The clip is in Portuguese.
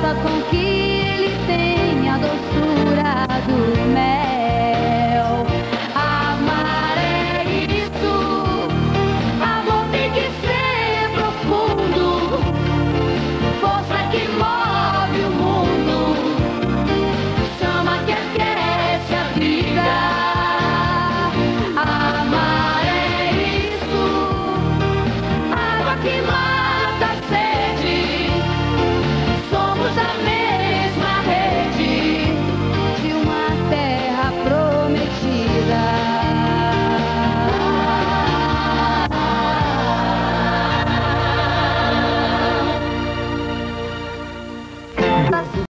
faça com que ele tenha a doçura do mel. Amar é isso, amor tem que ser profundo, força que move o mundo, chama que aquece a vida. Amar é isso, água que mata a sede, somos da mesma rede de uma terra prometida.